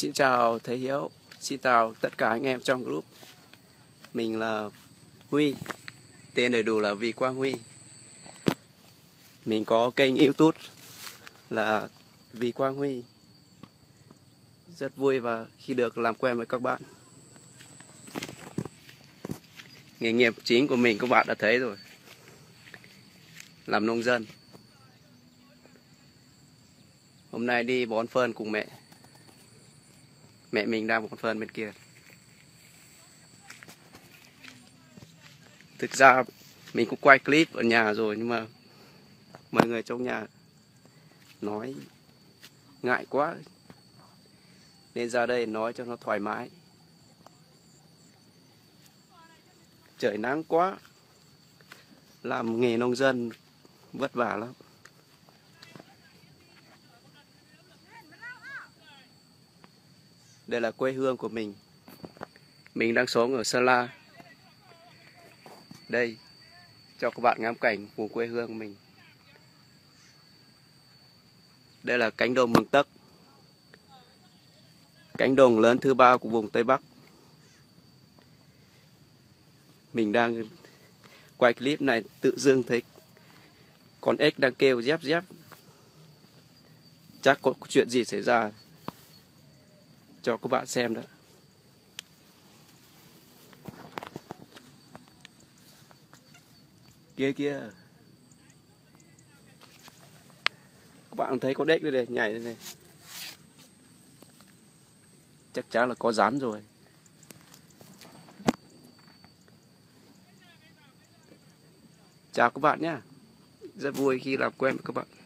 Xin chào thầy Hiếu, xin chào tất cả anh em trong group. Mình là Huy, tên đầy đủ là Vì Quang Huy. Mình có kênh YouTube là Vì Quang Huy. Rất vui và khi được làm quen với các bạn. Nghề nghiệp chính của mình các bạn đã thấy rồi, làm nông dân. Hôm nay đi bón phân cùng mẹ. Mẹ mình đang bón phân bên kia. Thực ra mình cũng quay clip ở nhà rồi, nhưng mà mọi người trong nhà nói ngại quá nên ra đây nói cho nó thoải mái. Trời nắng quá, làm nghề nông dân vất vả lắm. Đây là quê hương của mình. Mình đang sống ở Sơn La. Đây, cho các bạn ngắm cảnh vùng quê hương của mình. Đây là cánh đồng Mường Tấc, cánh đồng lớn thứ 3 của vùng Tây Bắc. Mình đang quay clip này tự dưng thấy con ếch đang kêu dép dép. Chắc có chuyện gì xảy ra, cho các bạn xem đó. Kia kia, các bạn thấy con ếch đây này, nhảy đây này. Chắc chắn là có rắn rồi. Chào các bạn nhé. Rất vui khi làm quen với các bạn.